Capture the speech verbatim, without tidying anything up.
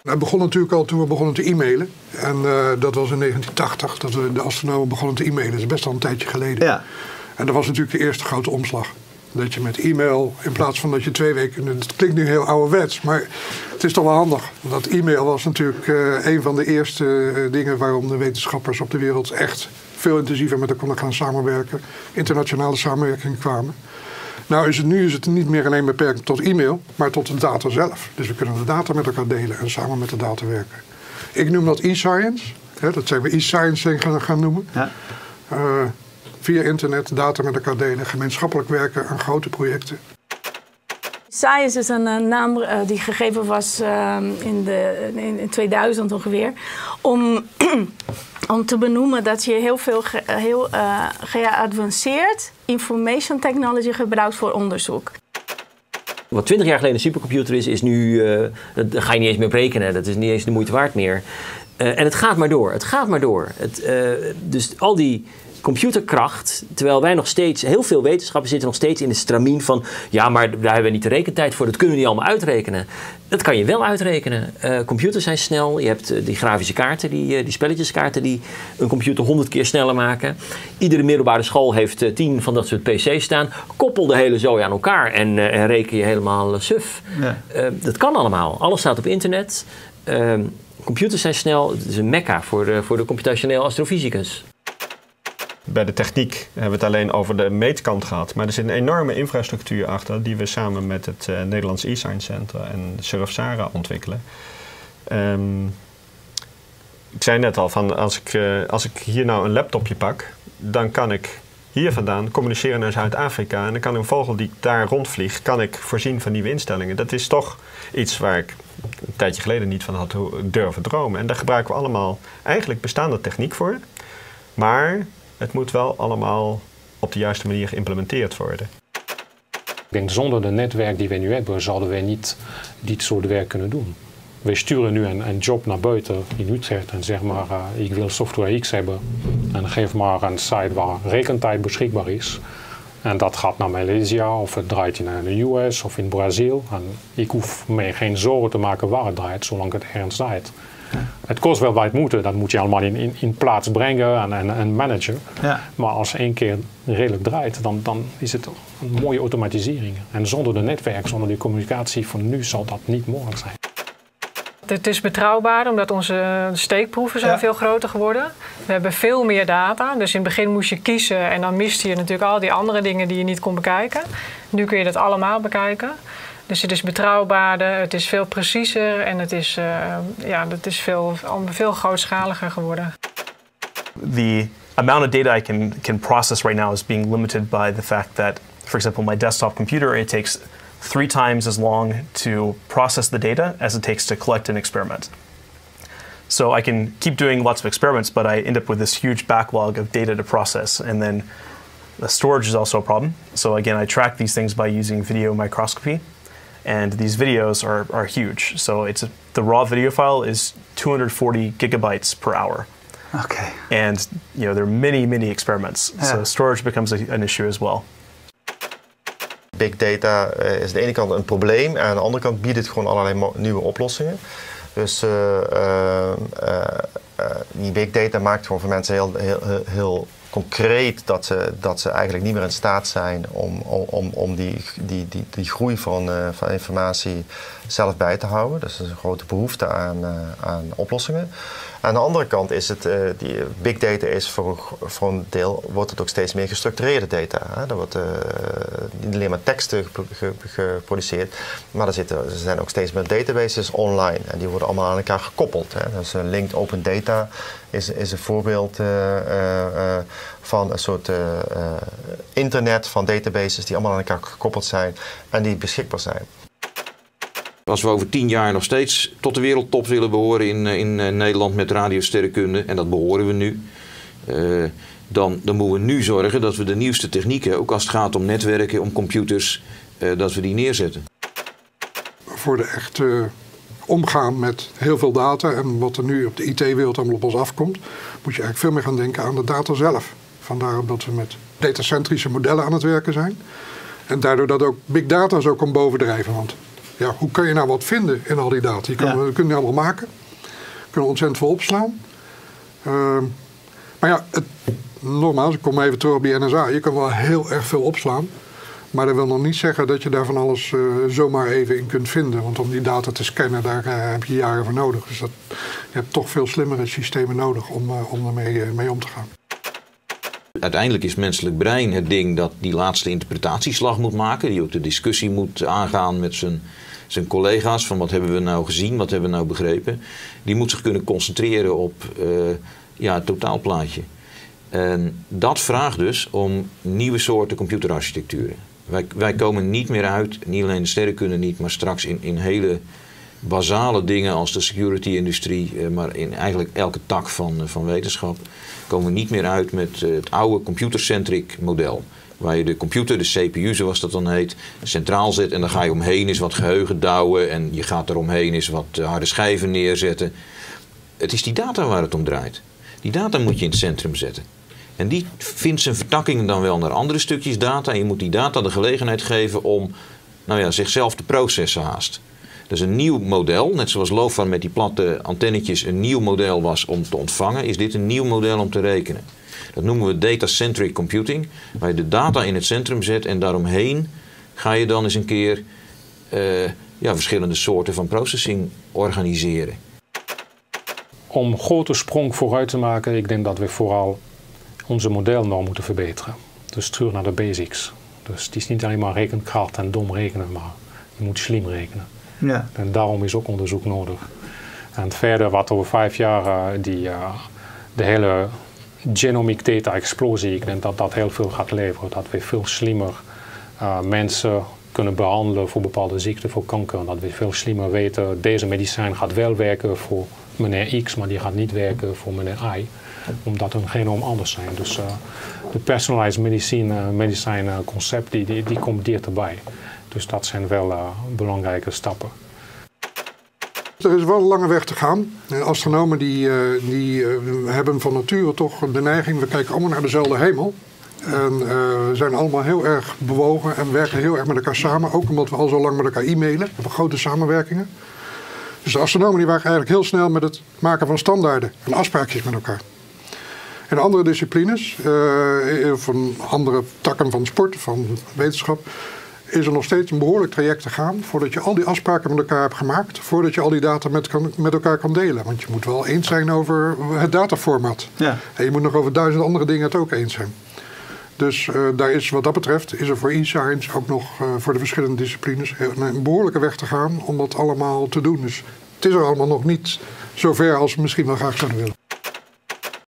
Het begon natuurlijk al toen we begonnen te e-mailen. En uh, dat was in negentien tachtig, dat we de astronomen begonnen te e-mailen. Dat is best al een tijdje geleden. Ja. En dat was natuurlijk de eerste grote omslag. Dat je met e-mail, in plaats van dat je twee weken... Het klinkt nu heel ouderwets, maar het is toch wel handig. Dat e-mail was natuurlijk uh, een van de eerste uh, dingen... waarom de wetenschappers op de wereld echt veel intensiever met elkaar gaan samenwerken. Internationale samenwerking kwamen. Nou is het nu is het niet meer alleen beperkt tot e-mail, maar tot de data zelf. Dus we kunnen de data met elkaar delen en samen met de data werken. Ik noem dat e-science. Hè, dat zijn we e-science gaan, gaan noemen. Ja. Uh, via internet data met elkaar delen, gemeenschappelijk werken aan grote projecten. Science is een uh, naam uh, die gegeven was uh, in, de, in, in tweeduizend ongeveer. Om, om te benoemen dat je heel veel ge, heel, uh, geavanceerd information technology gebruikt voor onderzoek. Wat twintig jaar geleden een supercomputer is, is nu, uh, dat ga je niet eens meer berekenen. Dat is niet eens de moeite waard meer. Uh, en het gaat maar door. Het gaat maar door. Het, uh, dus al die computerkracht, terwijl wij nog steeds, heel veel wetenschappers zitten nog steeds in de stramien van, ja, maar daar hebben we niet de rekentijd voor, dat kunnen we niet allemaal uitrekenen. Dat kan je wel uitrekenen. Uh, computers zijn snel, je hebt uh, die grafische kaarten, die, uh, die spelletjeskaarten die een computer honderd keer sneller maken. Iedere middelbare school heeft uh, tien van dat soort pc's staan. Koppel de hele zooi aan elkaar en, uh, en reken je helemaal uh, suf. Ja. Uh, dat kan allemaal. Alles staat op internet. Uh, computers zijn snel, het is een mekka voor de, voor de computationeel astrofysicus. Bij de techniek hebben we het alleen over de meetkant gehad. Maar er zit een enorme infrastructuur achter die we samen met het uh, Nederlands e-science Center en Surf-Sara ontwikkelen. Um, ik zei net al, van als, ik, uh, als ik hier nou een laptopje pak, dan kan ik hier vandaan communiceren naar Zuid-Afrika. En dan kan een vogel die daar rondvliegt, kan ik voorzien van nieuwe instellingen. Dat is toch iets waar ik een tijdje geleden niet van had durven dromen. En daar gebruiken we allemaal eigenlijk bestaande techniek voor. Maar het moet wel allemaal op de juiste manier geïmplementeerd worden. Ik denk, zonder de netwerk die we nu hebben, zouden wij niet dit soort werk kunnen doen. Wij sturen nu een, een job naar buiten in Utrecht en zeg maar, uh, ik wil software X hebben. En geef maar een site waar rekentijd beschikbaar is. En dat gaat naar Maleisië of het draait in de U S of in Brazil. En ik hoef me geen zorgen te maken waar het draait, zolang het ergens draait. Het kost wel wat moeten, dat moet je allemaal in, in, in plaats brengen en, en, en managen. Ja. Maar als één keer redelijk draait, dan, dan is het een mooie automatisering. En zonder de netwerk, zonder die communicatie van nu zal dat niet mogelijk zijn. Het is betrouwbaar omdat onze steekproeven zijn ja. veel groter geworden. We hebben veel meer data. Dus in het begin moest je kiezen en dan miste je natuurlijk al die andere dingen die je niet kon bekijken. Nu kun je dat allemaal bekijken. Dus het is betrouwbaarder, het is veel preciezer en het is, uh, ja, het is veel, veel grootschaliger geworden. The amount of data I can, can process right now is being limited by the fact that, for example, my desktop computer, it takes three times as long to process the data as it takes to collect an experiment. So I can keep doing lots of experiments, but I end up with this huge backlog of data to process, and then the storage is also a problem. So again, I track these things by using video microscopy. And these videos are, are huge. So it's a, the raw video file is two hundred forty gigabytes per hour. Okay. And you know, there are many, many experiments. Yeah. So storage becomes a, an issue as well. Big data uh, is aan de ene kant een probleem en aan de andere kant biedt het gewoon allerlei nieuwe oplossingen. Dus uh, uh, uh, uh, die big data maakt gewoon voor mensen heel, heel, heel, heel concreet dat ze, dat ze eigenlijk niet meer in staat zijn om, om, om die, die, die, die groei van, uh, van informatie zelf bij te houden. Dus er is een grote behoefte aan, uh, aan oplossingen. Aan de andere kant is het, uh, die big data is voor, voor een deel, wordt het ook steeds meer gestructureerde data. Hè? Er wordt uh, niet alleen maar teksten geproduceerd, maar er, zitten, er zijn ook steeds meer databases online. En die worden allemaal aan elkaar gekoppeld. Hè? Dus uh, linked open data is, is een voorbeeld uh, uh, van een soort uh, uh, internet van databases die allemaal aan elkaar gekoppeld zijn en die beschikbaar zijn. Als we over tien jaar nog steeds tot de wereldtop willen behoren in, in Nederland met radiosterrenkunde, en dat behoren we nu, uh, dan, dan moeten we nu zorgen dat we de nieuwste technieken, ook als het gaat om netwerken, om computers, uh, dat we die neerzetten. Voor de echt uh, omgaan met heel veel data en wat er nu op de I T-wereld allemaal op ons afkomt, moet je eigenlijk veel meer gaan denken aan de data zelf. Vandaar dat we met datacentrische modellen aan het werken zijn. En daardoor dat ook big data zo kan bovendrijven. Want ja, hoe kun je nou wat vinden in al die data? Je kan, ja. We kunnen die allemaal maken. We kunnen ontzettend veel opslaan. Uh, maar ja, het, nogmaals, ik kom even terug op die N S A. Je kan wel heel erg veel opslaan. Maar dat wil nog niet zeggen dat je daar van alles uh, zomaar even in kunt vinden. Want om die data te scannen, daar uh, heb je jaren voor nodig. Dus dat, je hebt toch veel slimmere systemen nodig om, uh, om ermee uh, mee om te gaan. Uiteindelijk is het menselijk brein het ding dat die laatste interpretatieslag moet maken. Die ook de discussie moet aangaan met zijn, zijn collega's. Van wat hebben we nou gezien, wat hebben we nou begrepen. Die moet zich kunnen concentreren op uh, ja, het totaalplaatje. En dat vraagt dus om nieuwe soorten computerarchitecturen. Wij, wij komen niet meer uit, niet alleen de sterrenkunde niet, maar straks in, in hele basale dingen als de security-industrie, maar in eigenlijk elke tak van, van wetenschap, komen we niet meer uit met het oude computercentric model. Waar je de computer, de C P U zoals dat dan heet, centraal zet en dan ga je omheen eens wat geheugen douwen en je gaat er omheen eens wat harde schijven neerzetten. Het is die data waar het om draait. Die data moet je in het centrum zetten. En die vindt zijn vertakkingen dan wel naar andere stukjes data. En je moet die data de gelegenheid geven om nou ja, zichzelf te processen haast. Dus een nieuw model, net zoals LoFan met die platte antennetjes een nieuw model was om te ontvangen, is dit een nieuw model om te rekenen. Dat noemen we data-centric computing, waar je de data in het centrum zet en daaromheen ga je dan eens een keer uh, ja, verschillende soorten van processing organiseren. Om een grote sprong vooruit te maken, ik denk dat we vooral onze modelnorm moeten verbeteren. Dus terug naar de basics. Dus het is niet alleen maar rekenkracht en dom rekenen, maar je moet slim rekenen. Ja. En daarom is ook onderzoek nodig. En verder wat over vijf jaar uh, die, uh, de hele genomic data explosie, ik denk dat dat heel veel gaat leveren. Dat we veel slimmer uh, mensen kunnen behandelen voor bepaalde ziekten, voor kanker. Dat we veel slimmer weten, deze medicijn gaat wel werken voor meneer X, maar die gaat niet werken voor meneer Y. Omdat hun genoom anders zijn. Dus uh, de personalized medicine, medicijn concept die, die, die komt dichterbij. Dus dat zijn wel uh, belangrijke stappen. Er is wel een lange weg te gaan. Astronomen die, uh, die uh, hebben van nature toch de neiging, we kijken allemaal naar dezelfde hemel. En uh, zijn allemaal heel erg bewogen en werken heel erg met elkaar samen. Ook omdat we al zo lang met elkaar e-mailen. We hebben grote samenwerkingen. Dus de astronomen die waren eigenlijk heel snel met het maken van standaarden en afspraakjes met elkaar. In andere disciplines, uh, van andere takken van sport, van wetenschap, is er nog steeds een behoorlijk traject te gaan voordat je al die afspraken met elkaar hebt gemaakt, voordat je al die data met, kan, met elkaar kan delen. Want je moet wel eens zijn over het dataformat. Ja. En je moet nog over duizend andere dingen het ook eens zijn. Dus uh, daar is wat dat betreft, is er voor e-science ook nog uh, voor de verschillende disciplines een behoorlijke weg te gaan om dat allemaal te doen. Dus het is er allemaal nog niet zo ver als we misschien wel graag zouden willen.